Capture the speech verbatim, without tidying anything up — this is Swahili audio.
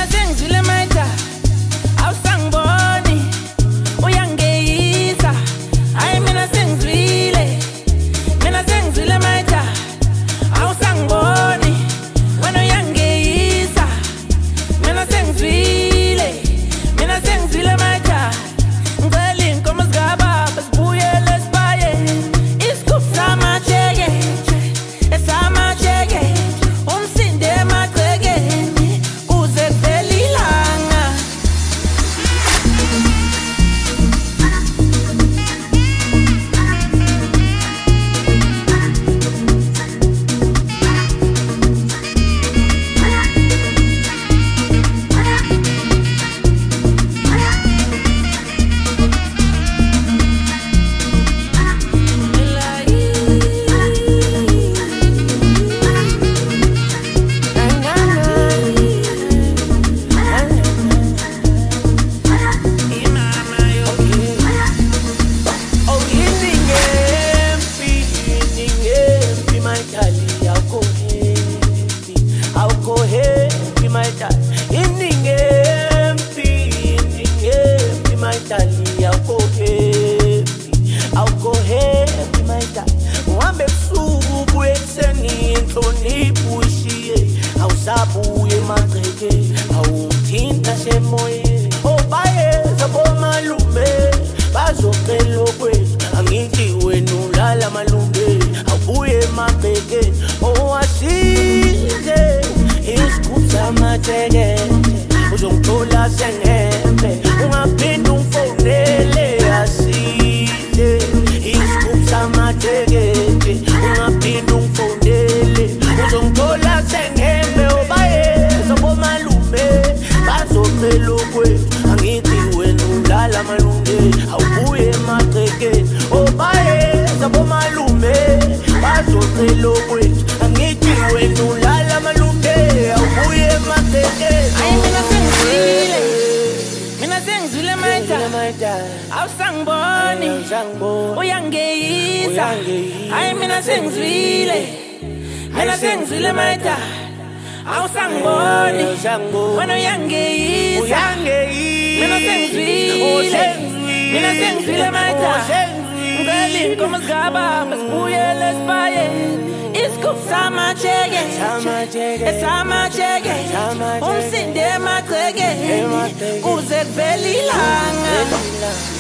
sengizwile maita awusangiboni uyangeyisa hayi mina sengizwile mina sengizwile maita awusangiboni wena uyangeyisa mina sengizwile mina sengizwile maita ngicela inkomo zikababa sibuyele esibaye isigubhu samajeke esamajeke umsinde emagcekeni kuze kuvele ilanga awusabuye magceke awuthinta semoyeni obayeza bomalume bazocela okwethu angithi wena ulala malume awubuye magceke owasize isigubhu samajeke uzongithola sengembe ungaphinde umfonele asile isigubhu samajeke ungaphinde umfonele uzongithola sengembe obayeza bomalume bazocela okwethu angithi wena ulala malume awubuye emagcekeni obayeza bomalume bazocela okwethu angithi wena ulala malume awubuye emagcekeni hayi mina sengizwile mina sengizwile maita awusangiboni uyangeyisa hayi mina sengizwile mina sengizwile maita awusangiboni wena uyangeyisa mina sengizwile mina sengizwile maita ngicela inkomo zikababa sibuyele esibayeni isigubhu samajeke esamajeke umsinde emagcekeni kuze kuvele ilanga